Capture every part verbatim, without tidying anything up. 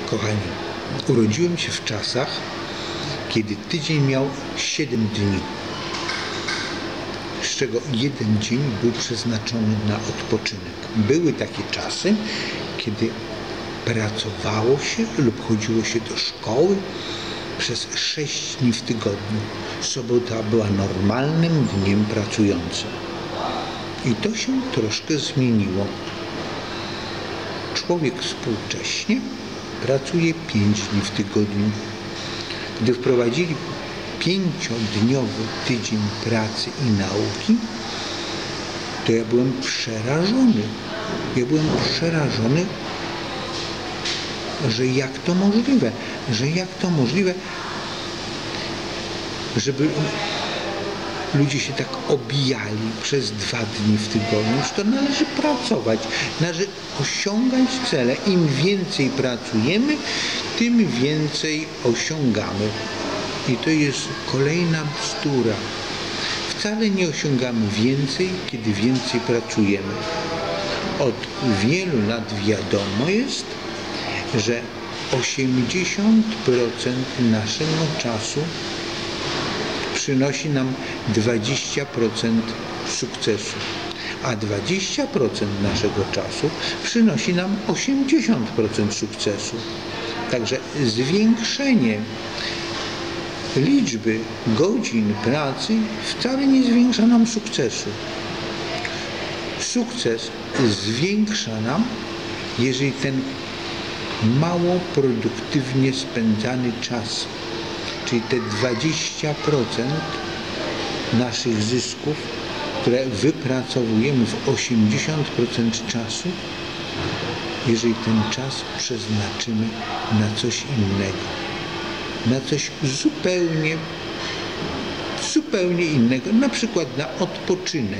Kochani, urodziłem się w czasach, kiedy tydzień miał siedem dni, z czego jeden dzień był przeznaczony na odpoczynek. Były takie czasy, kiedy pracowało się lub chodziło się do szkoły przez sześć dni w tygodniu. Sobota była normalnym dniem pracującym. I to się troszkę zmieniło. Człowiek współcześnie pracuje pięć dni w tygodniu. Gdy wprowadzili pięciodniowy tydzień pracy i nauki, to ja byłem przerażony. Ja byłem przerażony, że jak to możliwe, że jak to możliwe, żeby ludzie się tak obijali przez dwa dni w tygodniu, że to należy pracować, należy osiągać cele. Im więcej pracujemy, tym więcej osiągamy. I to jest kolejna bzdura. Wcale nie osiągamy więcej, kiedy więcej pracujemy. Od wielu lat wiadomo jest, że osiemdziesiąt procent naszego czasu przynosi nam dwadzieścia procent sukcesu, a dwadzieścia procent naszego czasu przynosi nam osiemdziesiąt procent sukcesu. Także zwiększenie liczby godzin pracy wcale nie zwiększa nam sukcesu. Sukces zwiększa nam, jeżeli ten mało produktywnie spędzany czas, czyli te dwadzieścia procent naszych zysków, które wypracowujemy w osiemdziesiąt procent czasu, jeżeli ten czas przeznaczymy na coś innego, na coś zupełnie, zupełnie innego, na przykład na odpoczynek.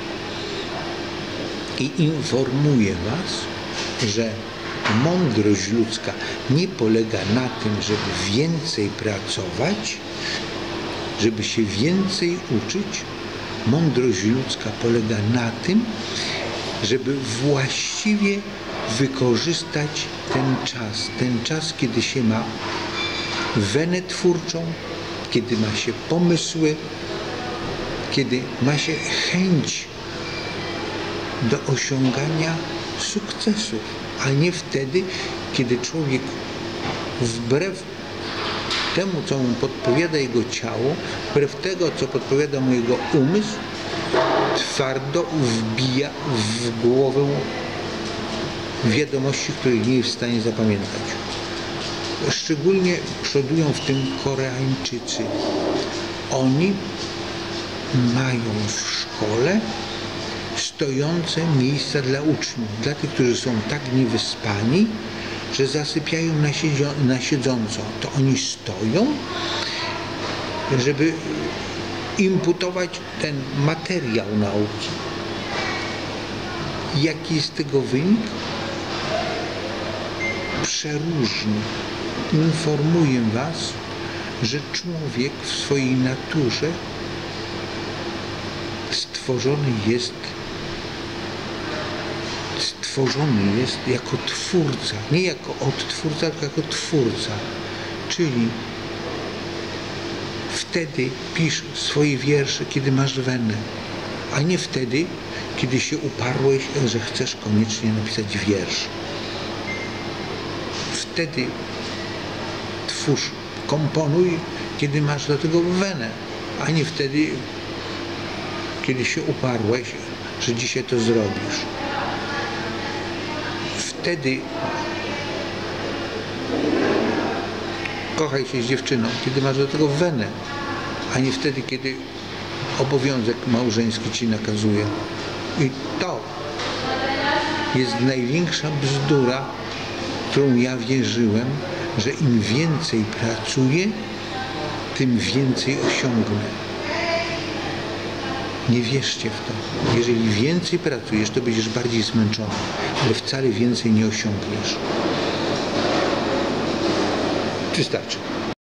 I informuję Was, że mądrość ludzka nie polega na tym, żeby więcej pracować, żeby się więcej uczyć. Mądrość ludzka polega na tym, żeby właściwie wykorzystać ten czas. Ten czas, kiedy się ma wenę twórczą, kiedy ma się pomysły, kiedy ma się chęć do osiągania sukcesów, a nie wtedy, kiedy człowiek wbrew temu, co mu podpowiada jego ciało, wbrew tego, co podpowiada mu jego umysł, twardo wbija w głowę wiadomości, których nie jest w stanie zapamiętać. Szczególnie przodują w tym Koreańczycy. Oni mają w szkole stojące miejsca dla uczniów, dla tych, którzy są tak niewyspani, że zasypiają na, siedzio- na siedząco. To oni stoją, żeby imputować ten materiał nauki. Jaki jest tego wynik? Przeróżny. Informuję Was, że człowiek w swojej naturze stworzony jest stworzony jest jako twórca, nie jako odtwórca, tylko jako twórca. Czyli wtedy pisz swoje wiersze, kiedy masz wenę, a nie wtedy, kiedy się uparłeś, że chcesz koniecznie napisać wiersz. Wtedy twórz, komponuj, kiedy masz do tego wenę, a nie wtedy, kiedy się uparłeś, że dzisiaj to zrobisz. Wtedy kochaj się z dziewczyną, kiedy masz do tego wenę, a nie wtedy, kiedy obowiązek małżeński ci nakazuje. I to jest największa bzdura, którą ja wierzyłem, że im więcej pracuję, tym więcej osiągnę. Nie wierzcie w to. Jeżeli więcej pracujesz, to będziesz bardziej zmęczony, ale wcale więcej nie osiągniesz. Wystarczy.